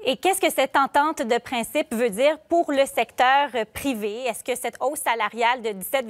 Et qu'est-ce que cette entente de principe veut dire pour le secteur privé? Est-ce que cette hausse salariale de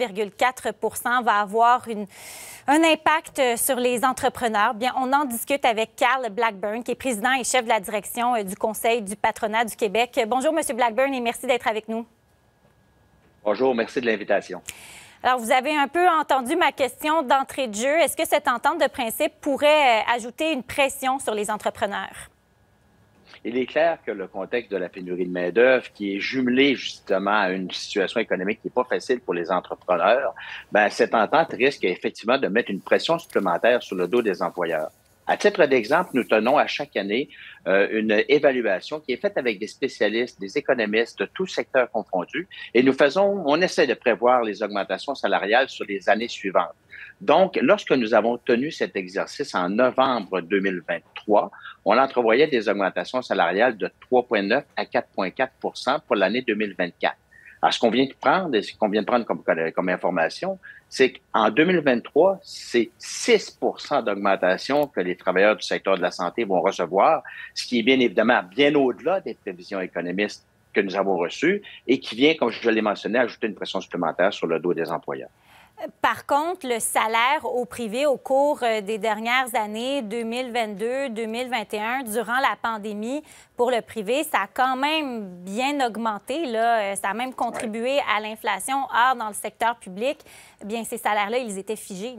17,4 va avoir un impact sur les entrepreneurs? Bien, on en discute avec Carl Blackburn, qui est président et chef de la direction du Conseil du patronat du Québec. Bonjour, M. Blackburn, et merci d'être avec nous. Bonjour, merci de l'invitation. Alors, vous avez un peu entendu ma question d'entrée de jeu. Est-ce que cette entente de principe pourrait ajouter une pression sur les entrepreneurs? Il est clair que le contexte de la pénurie de main-d'œuvre, qui est jumelé justement à une situation économique qui n'est pas facile pour les entrepreneurs, cette entente risque effectivement de mettre une pression supplémentaire sur le dos des employeurs. À titre d'exemple, nous tenons à chaque année une évaluation qui est faite avec des spécialistes, des économistes de tous secteurs confondus, et on essaie de prévoir les augmentations salariales sur les années suivantes. Donc, lorsque nous avons tenu cet exercice en novembre 2023, on entrevoyait des augmentations salariales de 3,9 à 4,4 pour l'année 2024. Alors, ce qu'on vient de prendre comme information, c'est qu'en 2023, c'est 6 d'augmentation que les travailleurs du secteur de la santé vont recevoir, ce qui est bien évidemment bien au-delà des prévisions économistes que nous avons reçues et qui vient, comme je l'ai mentionné, ajouter une pression supplémentaire sur le dos des employeurs. Par contre, le salaire au privé au cours des dernières années 2022-2021, durant la pandémie, pour le privé, ça a quand même bien augmenté, là. Ça a même contribué à l'inflation. Or, dans le secteur public, bien, ces salaires-là, ils étaient figés.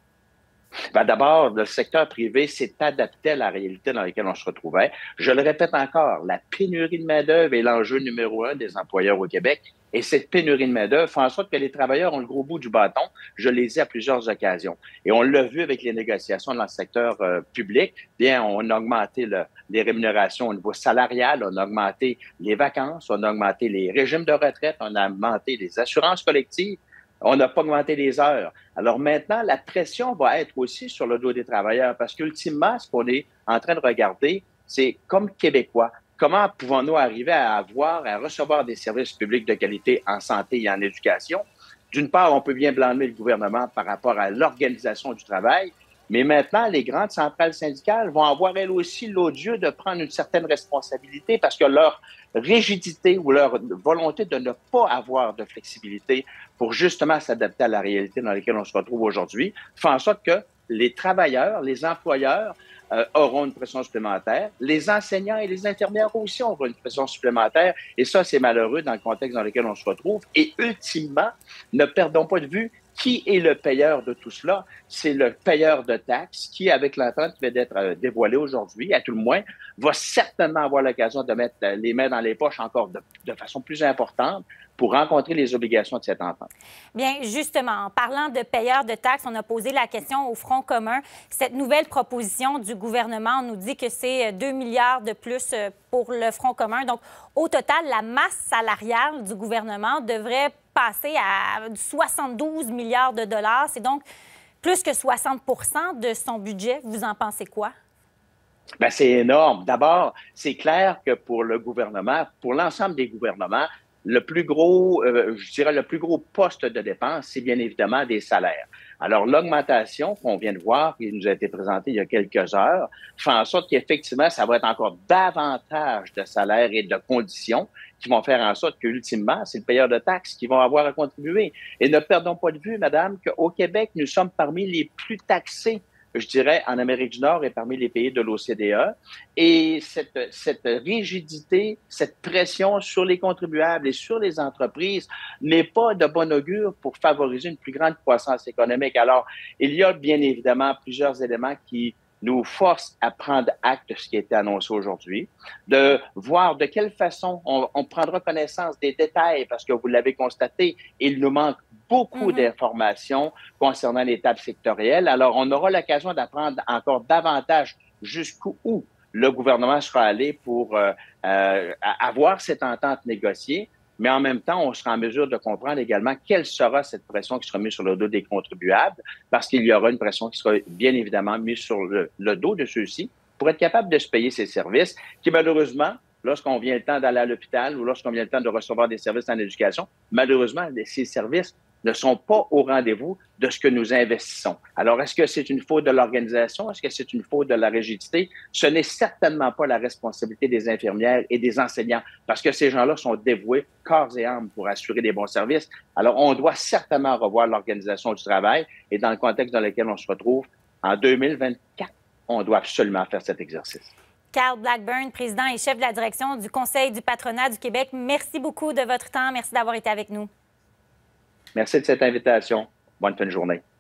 D'abord, le secteur privé s'est adapté à la réalité dans laquelle on se retrouvait. Je le répète encore, la pénurie de main-d'œuvre est l'enjeu numéro 1 des employeurs au Québec. Et cette pénurie de main-d'œuvre fait en sorte que les travailleurs ont le gros bout du bâton. Je l'ai dit à plusieurs occasions. Et on l'a vu avec les négociations dans le secteur public. Bien, on a augmenté les rémunérations au niveau salarial, on a augmenté les vacances, on a augmenté les régimes de retraite, on a augmenté les assurances collectives. On n'a pas augmenté les heures. Alors maintenant, la pression va être aussi sur le dos des travailleurs parce qu'ultimement, ce qu'on est en train de regarder, c'est comme Québécois, comment pouvons-nous arriver à recevoir des services publics de qualité en santé et en éducation? D'une part, on peut bien blâmer le gouvernement par rapport à l'organisation du travail, mais maintenant, les grandes centrales syndicales vont avoir, elles aussi, l'odieux de prendre une certaine responsabilité parce que leur rigidité ou leur volonté de ne pas avoir de flexibilité pour justement s'adapter à la réalité dans laquelle on se retrouve aujourd'hui fait en sorte que les travailleurs, les employeurs auront une pression supplémentaire. Les enseignants et les infirmières aussi auront une pression supplémentaire. Et ça, c'est malheureux dans le contexte dans lequel on se retrouve. Et ultimement, ne perdons pas de vue qui est le payeur de tout cela? C'est le payeur de taxes qui, avec l'entente qui vient d'être dévoilée aujourd'hui, à tout le moins, va certainement avoir l'occasion de mettre les mains dans les poches encore de façon plus importante pour rencontrer les obligations de cette entente. Bien, justement, en parlant de payeurs de taxes, on a posé la question au Front commun. Cette nouvelle proposition du gouvernement, on nous dit que c'est 2 milliards de plus pour le Front commun. Donc, au total, la masse salariale du gouvernement devrait passer à 72 milliards de dollars. C'est donc plus que 60 de son budget. Vous en pensez quoi? C'est énorme. D'abord, c'est clair que pour le gouvernement, pour l'ensemble des gouvernements, le plus gros poste de dépense, c'est bien évidemment des salaires. Alors, l'augmentation qu'on vient de voir, qui nous a été présentée il y a quelques heures, fait en sorte qu'effectivement, ça va être encore davantage de salaires et de conditions qui vont faire en sorte qu'ultimement, c'est le payeur de taxes qui vont avoir à contribuer. Et ne perdons pas de vue, madame, qu'au Québec, nous sommes parmi les plus taxés, je dirais, en Amérique du Nord et parmi les pays de l'OCDE. Et cette rigidité, cette pression sur les contribuables et sur les entreprises n'est pas de bon augure pour favoriser une plus grande croissance économique. Alors, il y a bien évidemment plusieurs éléments qui nous forcent à prendre acte de ce qui a été annoncé aujourd'hui, de voir de quelle façon on prendra connaissance des détails, parce que vous l'avez constaté, il nous manque beaucoup d'informations concernant les tables sectorielles. Alors, on aura l'occasion d'apprendre encore davantage jusqu'où le gouvernement sera allé pour avoir cette entente négociée, mais en même temps, on sera en mesure de comprendre également quelle sera cette pression qui sera mise sur le dos des contribuables, parce qu'il y aura une pression qui sera bien évidemment mise sur le dos de ceux-ci pour être capable de se payer ces services qui, malheureusement, lorsqu'on vient le temps d'aller à l'hôpital ou lorsqu'on vient le temps de recevoir des services en éducation, malheureusement, ces services ne sont pas au rendez-vous de ce que nous investissons. Alors, est-ce que c'est une faute de l'organisation? Est-ce que c'est une faute de la rigidité? Ce n'est certainement pas la responsabilité des infirmières et des enseignants, parce que ces gens-là sont dévoués corps et âme pour assurer des bons services. Alors, on doit certainement revoir l'organisation du travail, et dans le contexte dans lequel on se retrouve, en 2024, on doit absolument faire cet exercice. Carl Blackburn, président et chef de la direction du Conseil du patronat du Québec, merci beaucoup de votre temps. Merci d'avoir été avec nous. Merci de cette invitation. Bonne fin de journée.